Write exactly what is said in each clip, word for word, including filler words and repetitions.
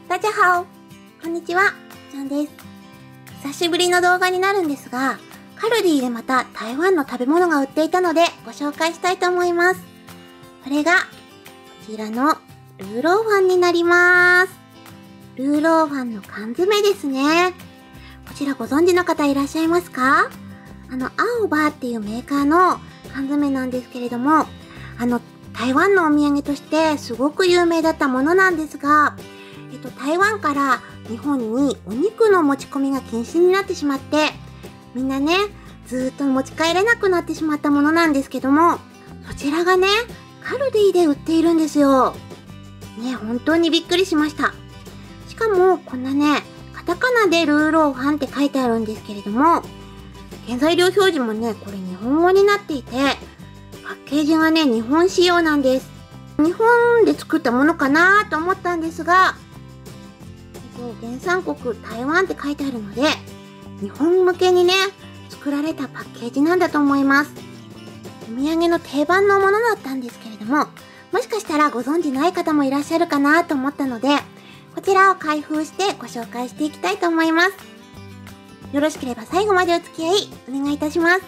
大家好、こんにちは、ちゃんです。久しぶりの動画になるんですが、カルディでまた台湾の食べ物が売っていたのでご紹介したいと思います。これが、こちらのルーローファンになります。ルーローファンの缶詰ですね。こちらご存知の方いらっしゃいますか？あの、アオバーっていうメーカーの缶詰なんですけれども、あの、台湾のお土産としてすごく有名だったものなんですが、えっと、台湾から日本にお肉の持ち込みが禁止になってしまって、みんなね、ずーっと持ち帰れなくなってしまったものなんですけども、そちらがね、カルディで売っているんですよ。ね、本当にびっくりしました。しかも、こんなね、カタカナでルーローファンって書いてあるんですけれども、原材料表示もね、これ日本語になっていて、パッケージがね、日本仕様なんです。日本で作ったものかなと思ったんですが、原産国台湾って書いてあるので、日本向けにね、作られたパッケージなんだと思います。お土産の定番のものだったんですけれども、もしかしたらご存知ない方もいらっしゃるかなと思ったので、こちらを開封してご紹介していきたいと思います。よろしければ最後までお付き合いお願いいたします。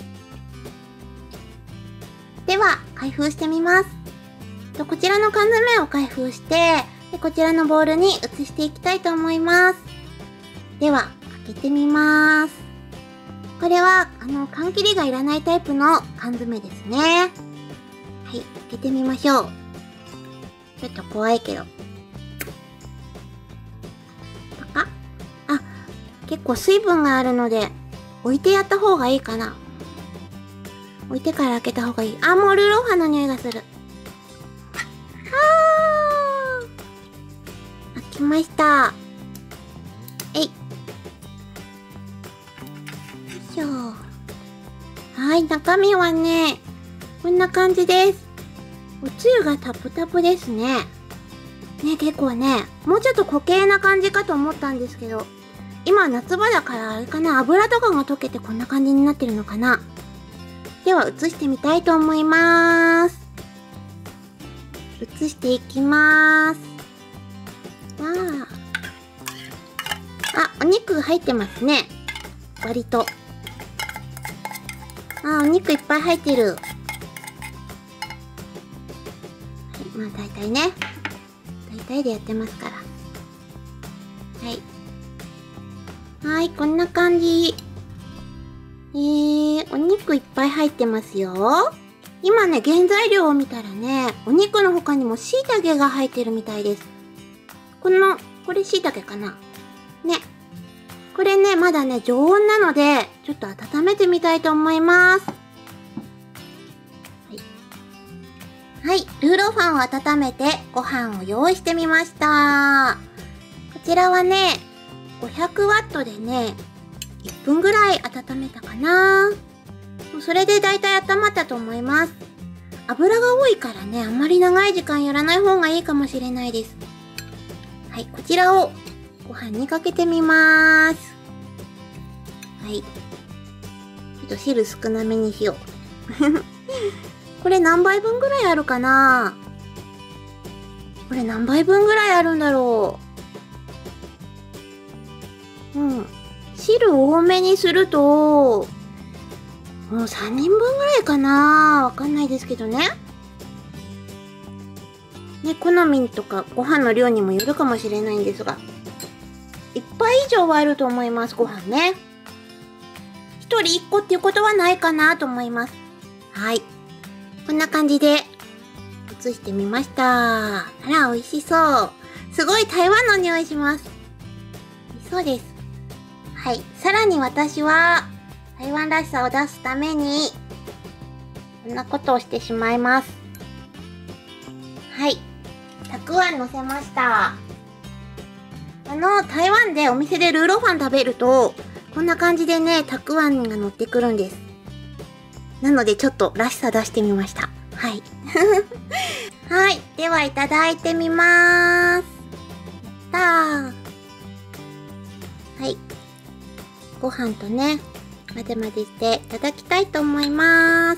では、開封してみます。こちらの缶詰を開封して、でこちらのボウルに移していきたいと思います。では、開けてみます。これは、あの、缶切りがいらないタイプの缶詰ですね。はい、開けてみましょう。ちょっと怖いけど。パカッ。あ、結構水分があるので、置いてやった方がいいかな。置いてから開けた方がいい。あ、もうルーローファンの匂いがする。来ました。えい。よいしょ。はい、中身はね、こんな感じです。おつゆがタプタプですね。ね、結構ね、もうちょっと固形な感じかと思ったんですけど、今夏場だからあれかな、油とかが溶けてこんな感じになってるのかな。では、移してみたいと思います。移していきます。わあ。あ、お肉入ってますね。割と。あ、お肉いっぱい入ってる。はい、まあ大体ね。大体でやってますから。はい。はい、こんな感じ。えー、お肉いっぱい入ってますよ。今ね、原材料を見たらね、お肉の他にも椎茸が入ってるみたいです。この、これ椎茸かな？ね。これね、まだね、常温なので、ちょっと温めてみたいと思います。はい。はい。ルーローファンを温めて、ご飯を用意してみました。こちらはね、ごひゃくワットでね、いっぷんぐらい温めたかな。それでだいたい温まったと思います。油が多いからね、あんまり長い時間やらない方がいいかもしれないです。はい、こちらをご飯にかけてみまーす。はい。ちょっと汁少なめにしよう。これ何杯分ぐらいあるかな？これ何杯分ぐらいあるんだろう。うん。汁多めにすると、もうさんにんぶんぐらいかな？わかんないですけどね。ね、好みとかご飯の量にもよるかもしれないんですが、いっぱい以上はあると思います、ご飯ね。一人一個っていうことはないかなと思います。はい。こんな感じで、移してみました。あら、美味しそう。すごい台湾の匂いします。美味しそうです。はい。さらに私は、台湾らしさを出すために、こんなことをしてしまいます。はい。たくあん乗せました。あの、台湾でお店でルーローファン食べると、こんな感じでね、たくあんが乗ってくるんです。なのでちょっとらしさ出してみました。はい。はい。ではいただいてみまーす。やったー。はい。ご飯とね、混ぜ混ぜしていただきたいと思います。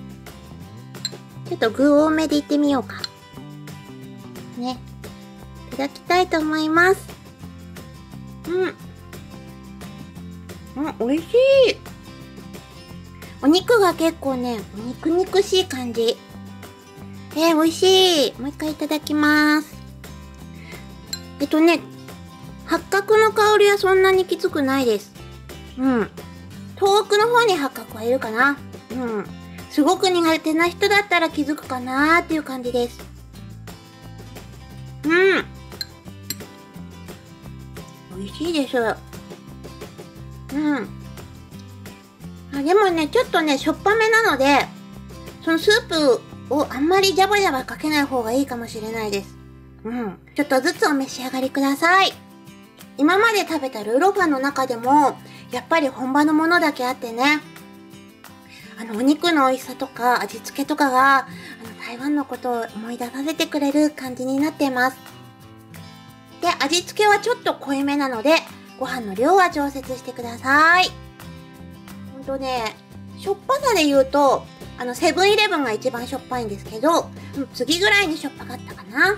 ちょっと具多めでいってみようか。ね。いただきたいと思います。うん。あ、美味しい。お肉が結構ね、肉肉しい感じ。えー、美味しい。もう一回いただきます。えっとね、八角の香りはそんなにきつくないです。うん。遠くの方に八角はいるかな。うん。すごく苦手な人だったら気づくかなーっていう感じです。うん。美味しいです。うん。あ、でもね、ちょっとね、しょっぱめなので、そのスープをあんまりジャバジャバかけない方がいいかもしれないです。うん。ちょっとずつお召し上がりください。今まで食べたルーローファンの中でも、やっぱり本場のものだけあってね、あの、お肉の美味しさとか味付けとかが、あの、台湾のことを思い出させてくれる感じになっています。で、味付けはちょっと濃いめなので、ご飯の量は調節してください。ほんとね、しょっぱさで言うと、あの、セブンイレブンが一番しょっぱいんですけど、次ぐらいにしょっぱかったかな。うん。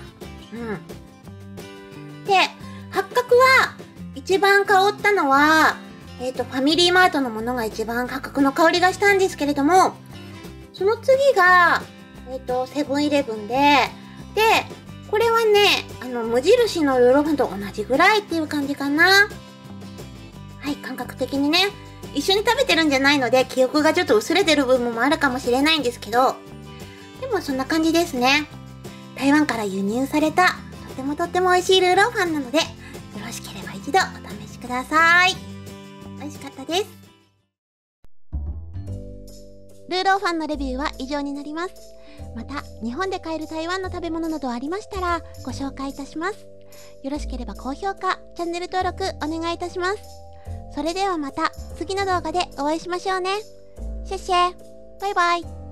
で、八角は、一番香ったのは、えっと、ファミリーマートのものが一番八角の香りがしたんですけれども、その次が、えっと、セブンイレブンで、で、これはね、あの、無印のルーローファンと同じぐらいっていう感じかな。はい、感覚的にね。一緒に食べてるんじゃないので、記憶がちょっと薄れてる部分もあるかもしれないんですけど、でもそんな感じですね。台湾から輸入された、とてもとっても美味しいルーローファンなので、よろしければ一度お試しください。美味しかったです。ルーローファンのレビューは以上になります。また、日本で買える台湾の食べ物などありましたら、ご紹介いたします。よろしければ高評価、チャンネル登録お願いいたします。それではまた次の動画でお会いしましょうね。シェッシェ、バイバイ。